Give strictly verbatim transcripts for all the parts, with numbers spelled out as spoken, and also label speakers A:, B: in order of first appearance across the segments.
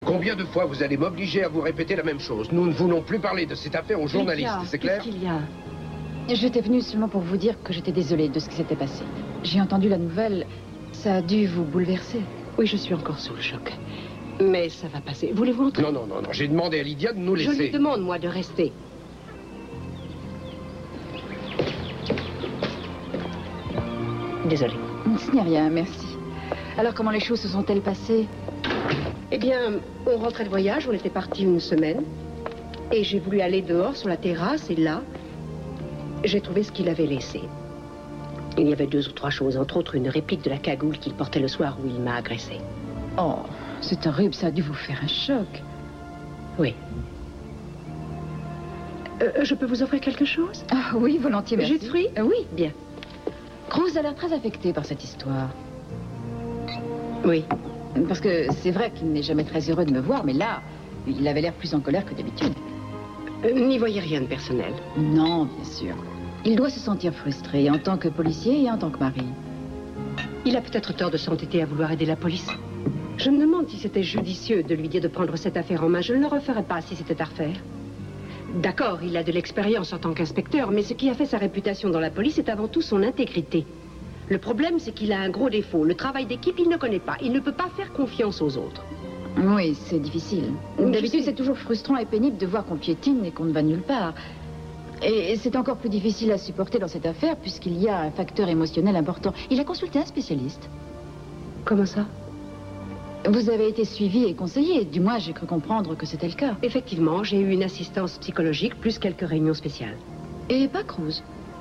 A: Combien de fois vous allez m'obliger à vous répéter la même chose? Nous ne voulons plus parler de cette affaire aux journalistes, c'est clair?
B: Qu'est-ce qu'il y a? J'étais venue seulement pour vous dire que j'étais désolée de ce qui s'était passé. J'ai entendu la nouvelle, ça a dû vous bouleverser.
C: Oui, je suis encore sous le choc. Mais ça va passer. Voulez-vous entrer?
A: Non, non, non, non. J'ai demandé à Lydia de nous laisser.
C: Je lui demande, moi, de rester. Désolée.
B: Ce n'est rien, merci. Alors, comment les choses se sont-elles passées?
C: Eh bien, on rentrait de voyage, on était partis une semaine. Et j'ai voulu aller dehors, sur la terrasse, et là, j'ai trouvé ce qu'il avait laissé. Il y avait deux ou trois choses, entre autres une réplique de la cagoule qu'il portait le soir où il m'a agressée.
B: Oh, c'est horrible, ça a dû vous faire un choc.
C: Oui. Euh, je peux vous offrir quelque chose?
B: Ah oui, volontiers, merci.
C: Jus de fruits?
B: Euh, oui.
C: Bien.
B: Cruz a l'air très affecté par cette histoire.
C: Oui.
B: Parce que c'est vrai qu'il n'est jamais très heureux de me voir, mais là, il avait l'air plus en colère que d'habitude.
C: Euh, N'y voyez rien de personnel?
B: Non, bien sûr. Il doit se sentir frustré en tant que policier et en tant que mari.
C: Il a peut-être tort de s'entêter à vouloir aider la police. Je me demande si c'était judicieux de lui dire de prendre cette affaire en main. Je ne le referais pas si c'était à refaire. D'accord, il a de l'expérience en tant qu'inspecteur, mais ce qui a fait sa réputation dans la police est avant tout son intégrité. Le problème, c'est qu'il a un gros défaut. Le travail d'équipe, il ne connaît pas. Il ne peut pas faire confiance aux autres.
B: Oui, c'est difficile. D'habitude, c'est toujours frustrant et pénible de voir qu'on piétine et qu'on ne va nulle part. Et c'est encore plus difficile à supporter dans cette affaire puisqu'il y a un facteur émotionnel important. Il a consulté un spécialiste.
C: Comment ça?
B: Vous avez été suivi et conseillé. Du moins, j'ai cru comprendre que c'était le cas.
C: Effectivement, j'ai eu une assistance psychologique plus quelques réunions spéciales.
B: Et pas Cruz?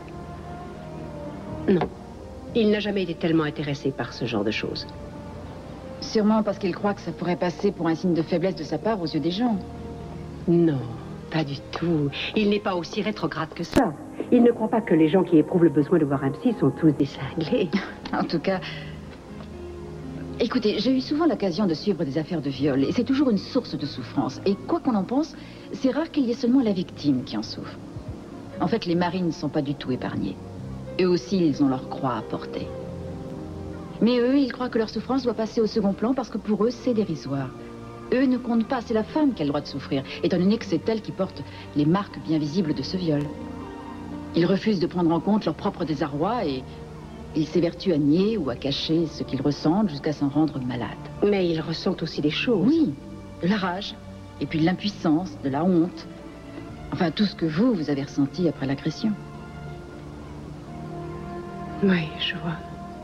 C: Non. Il n'a jamais été tellement intéressé par ce genre de choses.
B: Sûrement parce qu'il croit que ça pourrait passer pour un signe de faiblesse de sa part aux yeux des gens.
C: Non, pas du tout. Il n'est pas aussi rétrograde que ça. Il ne croit pas que les gens qui éprouvent le besoin de voir un psy sont tous des cinglés.
B: En tout cas... Écoutez, j'ai eu souvent l'occasion de suivre des affaires de viol, et c'est toujours une source de souffrance. Et quoi qu'on en pense, c'est rare qu'il y ait seulement la victime qui en souffre. En fait, les maris ne sont pas du tout épargnés. Eux aussi, ils ont leur croix à porter. Mais eux, ils croient que leur souffrance doit passer au second plan parce que pour eux, c'est dérisoire. Eux ne comptent pas, c'est la femme qui a le droit de souffrir, étant donné que c'est elle qui porte les marques bien visibles de ce viol. Ils refusent de prendre en compte leur propre désarroi et ils s'évertuent à nier ou à cacher ce qu'ils ressentent jusqu'à s'en rendre malades.
C: Mais ils ressentent aussi des choses.
B: Oui, de la rage, et puis de l'impuissance, de la honte. Enfin, tout ce que vous, vous avez ressenti après l'agression.
C: Oui, je vois.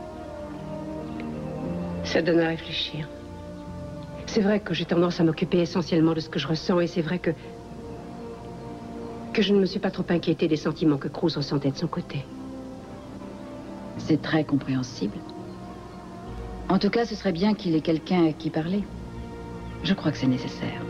C: Ça donne à réfléchir. C'est vrai que j'ai tendance à m'occuper essentiellement de ce que je ressens et c'est vrai que... que je ne me suis pas trop inquiétée des sentiments que Cruz ressentait de son côté.
B: C'est très compréhensible. En tout cas, ce serait bien qu'il ait quelqu'un à qui parler. Je crois que c'est nécessaire.